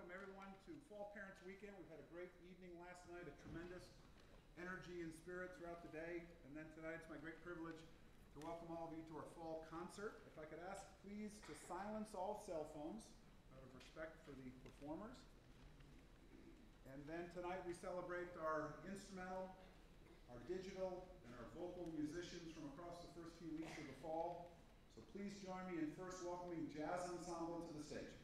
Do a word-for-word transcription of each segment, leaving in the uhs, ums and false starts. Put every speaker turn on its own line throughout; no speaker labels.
welcome everyone to Fall Parents Weekend. We've had a great evening last night, a tremendous energy and spirit throughout the day. And then tonight it's my great privilege to welcome all of you to our fall concert. If I could ask please to silence all cell phones out of respect for the performers. And then tonight we celebrate our instrumental, our digital, and our vocal musicians from across the first few weeks of the fall. So please join me in first welcoming Jazz Ensemble to the stage.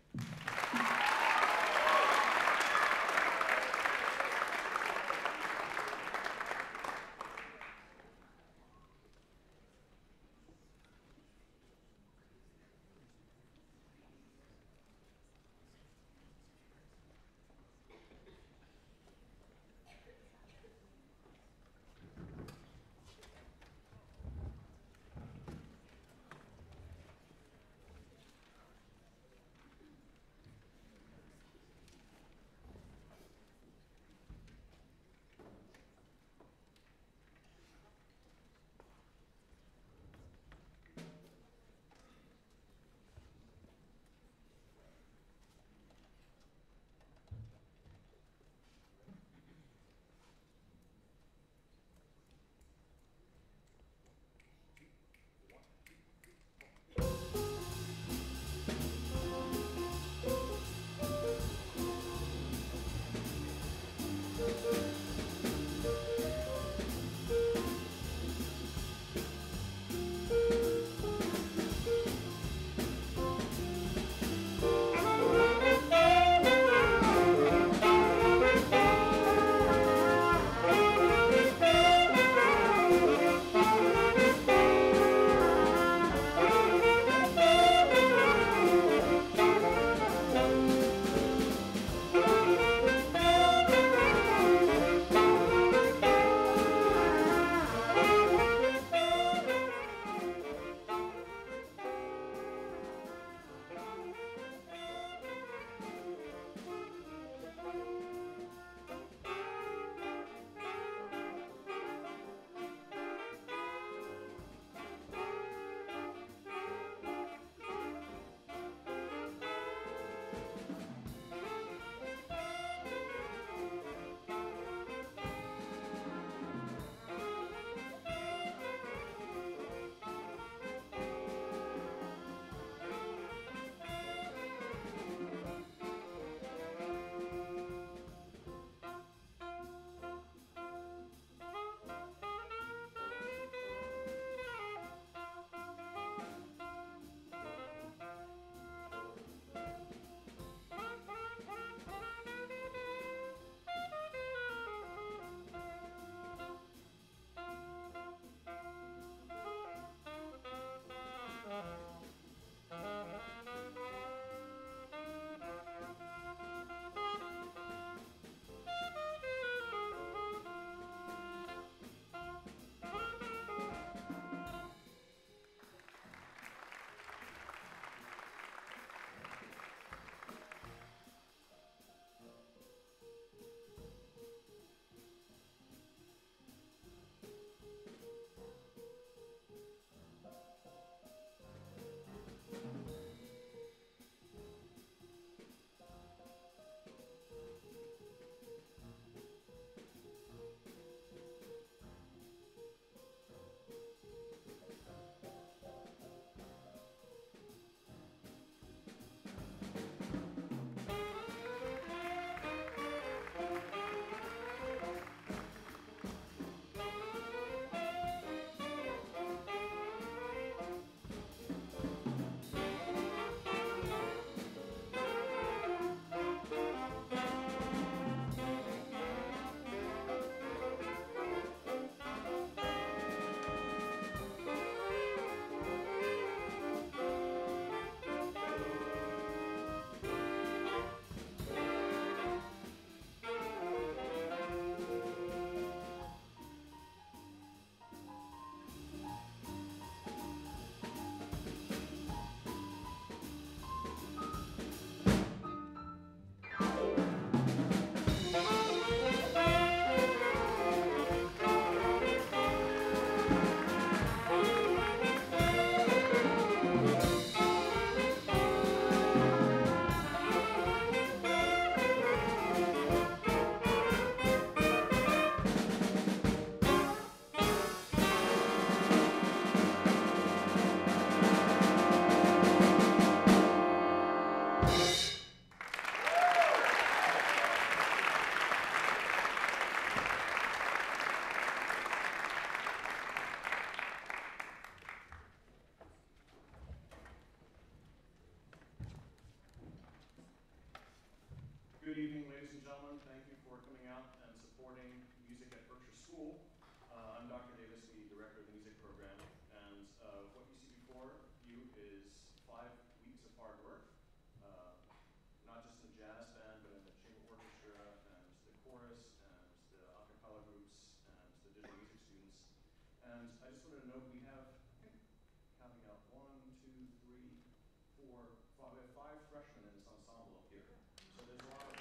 and gentlemen, thank you for coming out and supporting music at Berkshire School. Uh, I'm Doctor Davis, the director of the music program, and uh, what you see before you is five weeks of hard work, uh, not just in the jazz band, but in the chamber orchestra, and the chorus, and the a cappella groups, and the digital music students. And I just wanted to note we have, I think, counting out one, two, three, four, five, we have five freshmen in this ensemble up here. So there's a lot of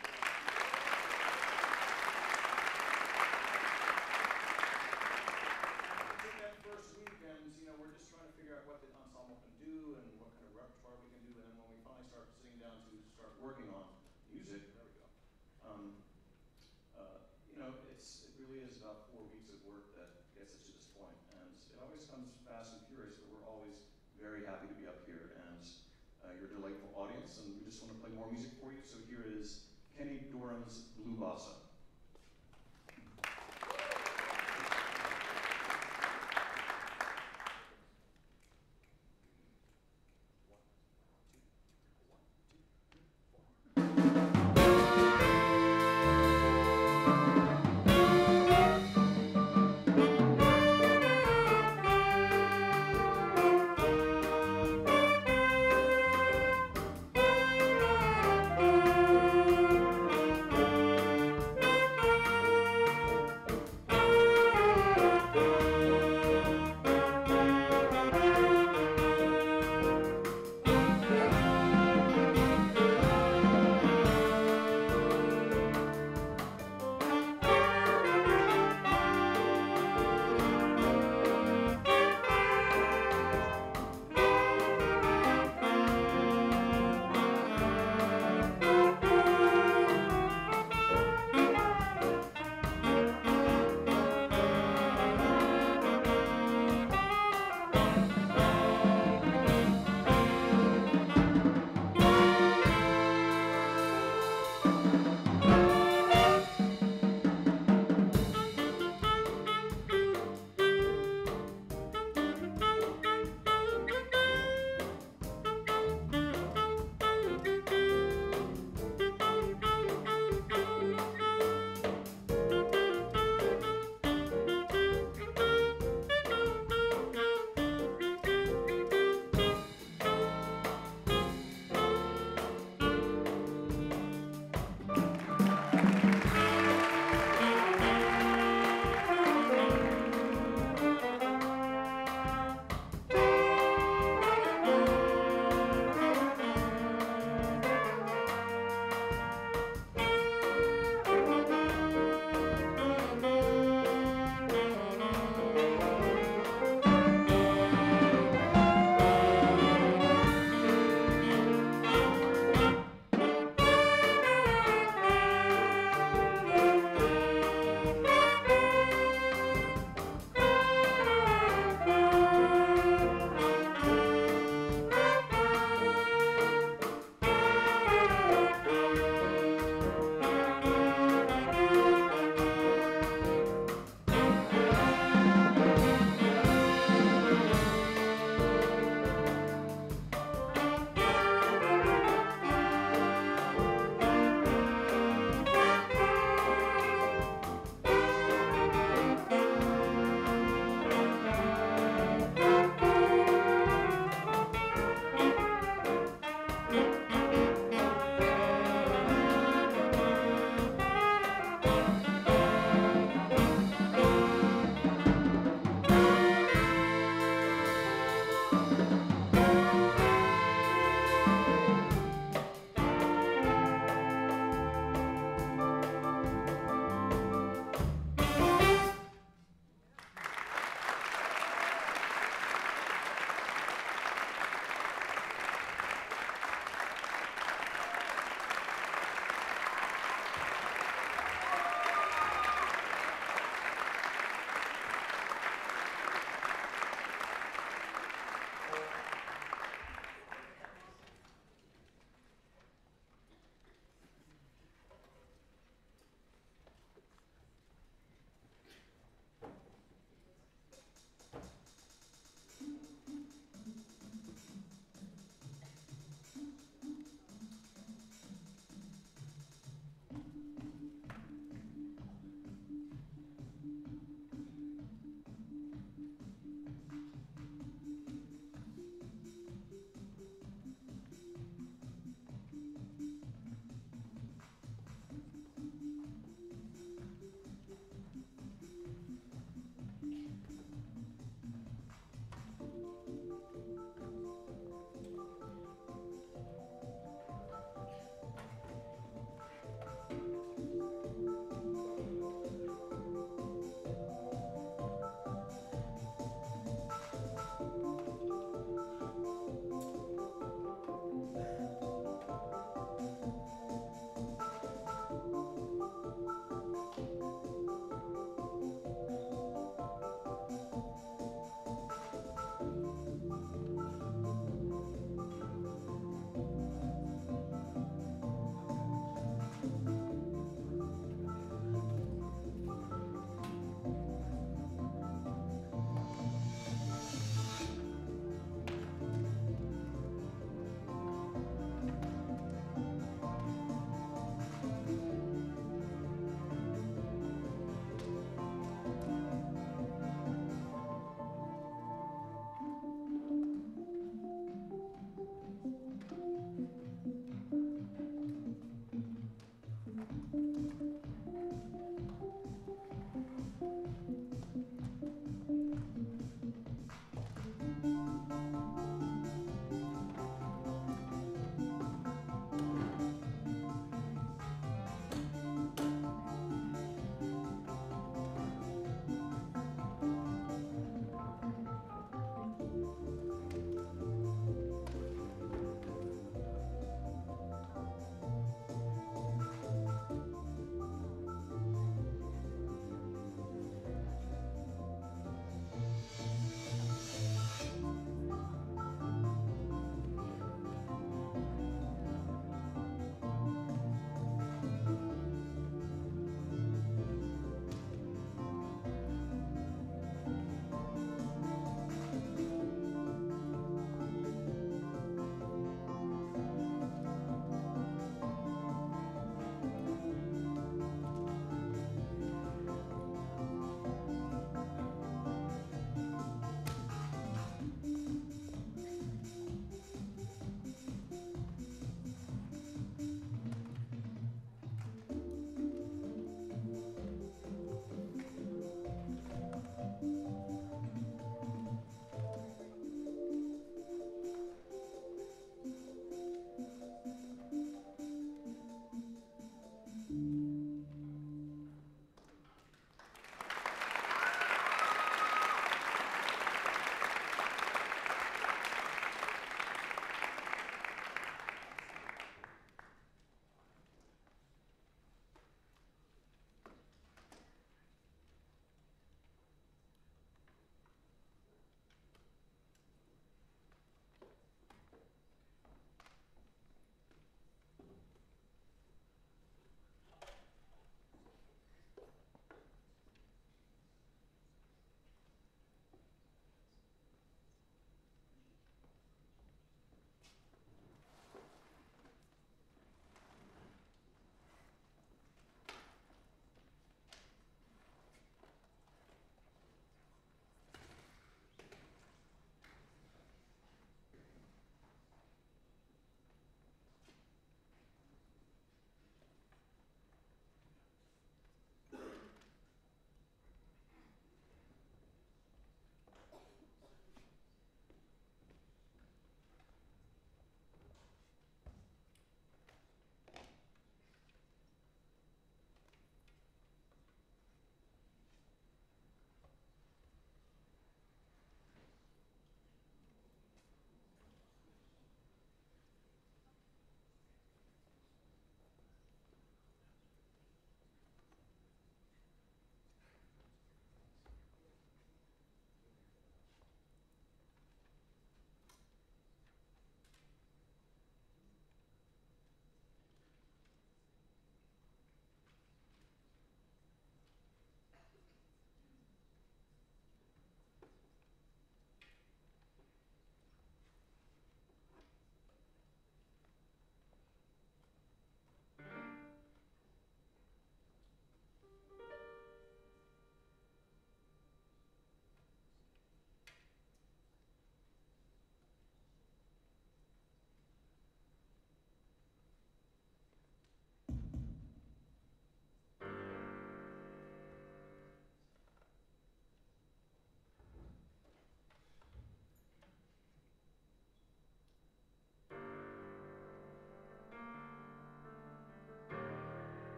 first week, and you know, we're just trying to figure out what the ensemble can do and what kind of repertoire we can do, and then when we finally start sitting down to start working on music, there we go. Um, uh, you know, it's it really is about four weeks of work that gets us to this point, and it always comes fast and furious, but we're always very happy to be up here, and uh, you're a delightful audience, and we just want to play more music for you. So here is Kenny Dorham's Blue Bossa.
Thank you.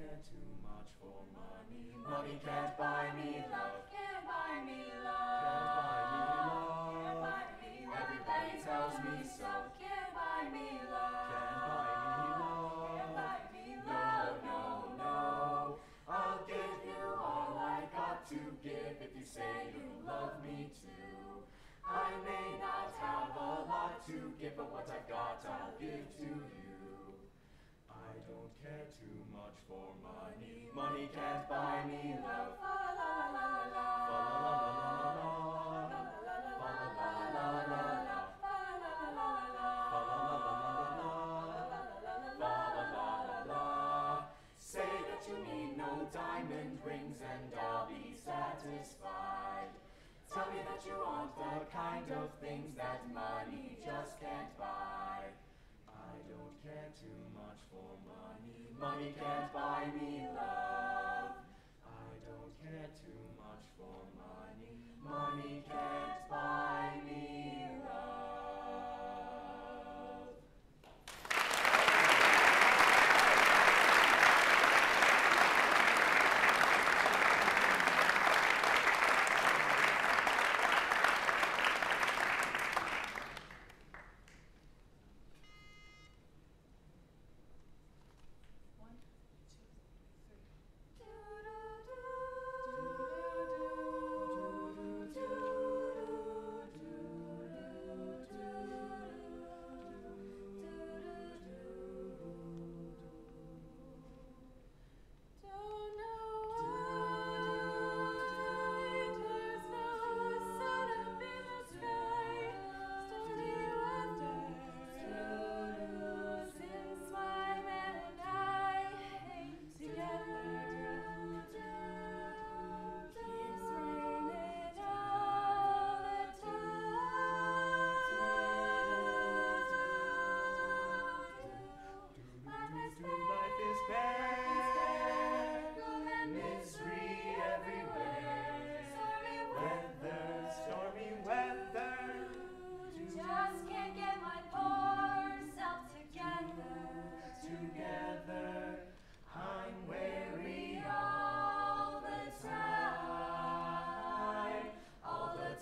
care too much for money. Money can't buy me love.
Can't buy me
Can't
love.
buy me love.
Can't buy me love.
Everybody tells me so.
Can't buy me love.
Can't buy me love.
Can't buy me
No,
love.
no, no. I'll give you all I got to give if you say you love me too. I may not have a lot to give, but what I've got I'll give to you. I don't care too much for money. Money can't buy me love.
La la la la
Fa la la la la la. Fa la la la la la. Fa la la la la la. Fa la la la la. Say that you need no diamond rings and I'll be satisfied. Tell me that you want the kind of things that money just can't buy. I don't care too much for money. Money can't buy me love. I don't care too much for money. Money can't buy me love.
One, two, Don't know why there's no sun up in the sky. Stormy weather since my man and I ain't together. Keeps raining all the time. Life is
Life is
bad.
bad, misery everywhere. Weather, stormy weather.
Just can't get my poor self together.
Together, I'm weary
all the time.
all the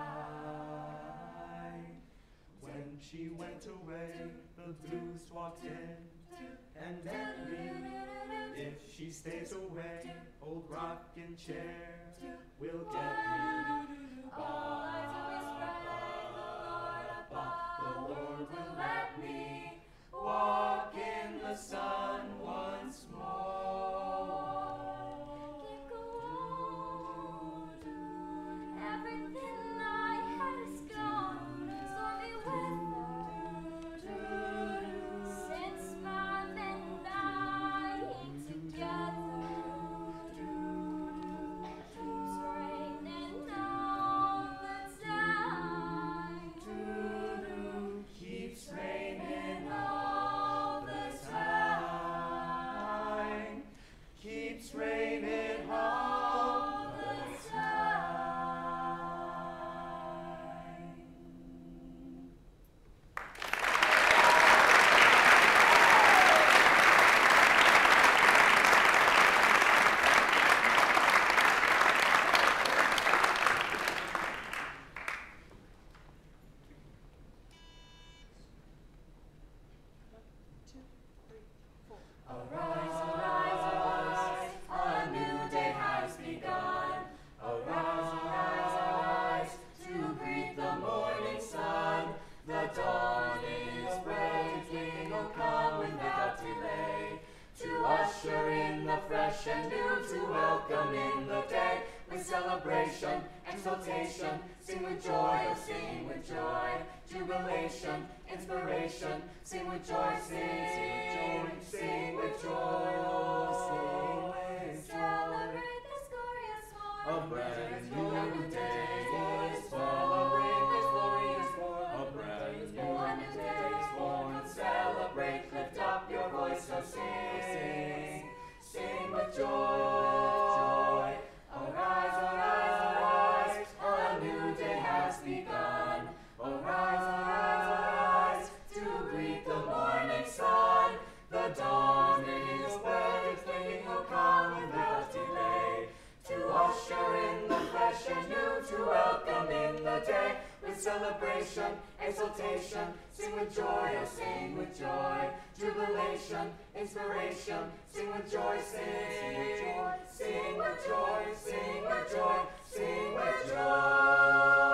time. When she went away, the blues walked in and met me. If she stays away, old rocking chair will get me.
All eyes always spread, the Lord above,
The Lord will let me walk in the sun once more.
Can't go on. Everything I had is gone. Stormy weather since my men and I ain't together. Keeps raining all the time.
Keeps raining all the time. Keeps raining all the time.
Arise, arise, arise, a new day has begun.
Arise, arise, arise, to greet the morning sun. The dawn is breaking, oh come without delay, to usher in the fresh and new, to welcome in the day. With celebration, exultation, sing with joy, oh sing with joy. Jubilation, inspiration, sing with joy, sing, sing with joy, sing with joy, oh sing with joy.
Celebrate this glorious
A
morn.
brand new day is born. Celebrate this glorious morn. A brand new day is born. Celebrate, lift up your voice, so sing, sing with joy. Arise, arise, arise, a new day has begun. Arise, arise, arise, to greet the morning sun. The dawn is breaking, celebration, exultation. Sing with joy, oh sing with joy. Jubilation, inspiration. Sing with joy, sing. Sing with joy, sing with joy, sing with joy.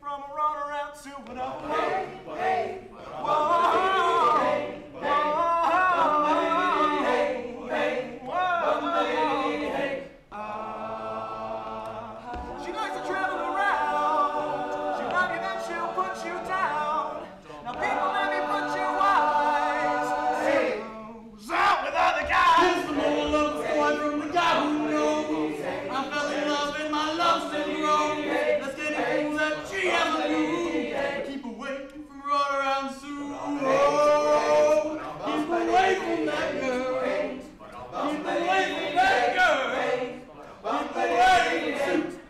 from a runaround to another one.
Hey, hey,
Whoa,
hey,
whoa,
hey, hey, hey,
uh, she likes to travel around. She love you, then she'll put you down. Now people, let me put you wise. Who's out with other guys?
This the more love boy from the guy who knows. I fell in love in my love syndrome. Let's get it things that she ever knew. Keep away from runaround Sue. Oh, keep away from that girl. Keep away from that girl. Keep away from Sue.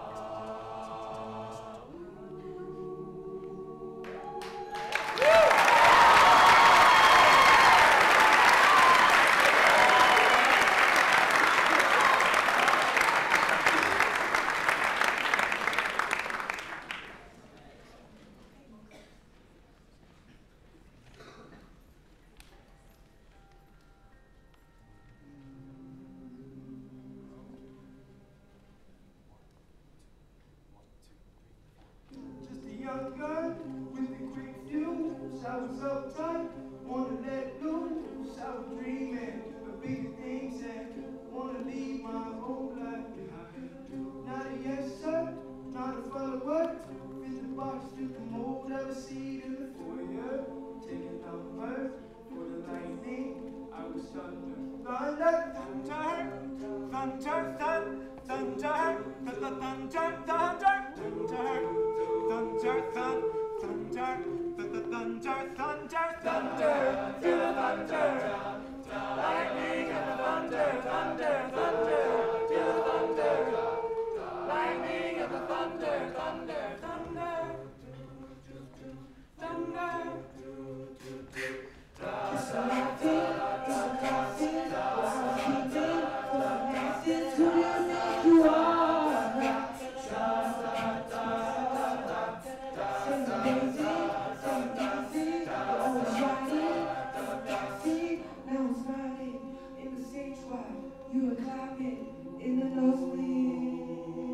Just a young girl with a quick fuse. I was uptight, wanna let loose. I was dreaming of bigger things and wanna leave my old life behind. Not a yes sir, not a follower. Fit the box, fit the mold of a seed in the foyer. Taking numbers for the lightning. I was thunder, thunder,
Thunder, thunder, thunder, thunder, thunder, thunder, thunder, thunder, thunder, thunder, thunder, thunder, feel the thunder, lightning and the thunder, thunder, thunder, feel the thunder, lightning and the thunder, thunder, thunder, thunder.
You were clapping in the nosebleed.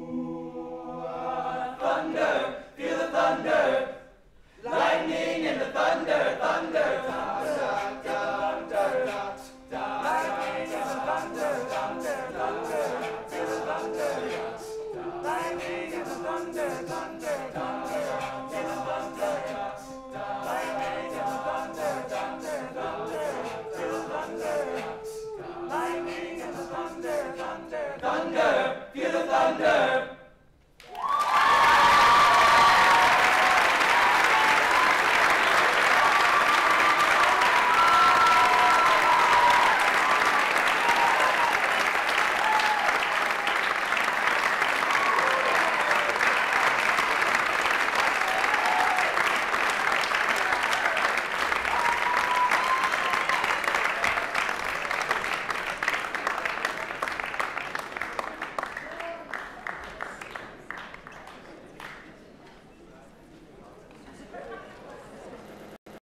Thunder, feel the thunder, lightning and the thunder, thunder, thunder, thunder, lightning and the thunder, thunder, thunder, feel the thunder, lightning and the thunder, thunder, thunder, feel the thunder, lightning and the thunder, thunder, thunder, feel the thunder, lightning and the thunder, thunder, thunder, feel the thunder.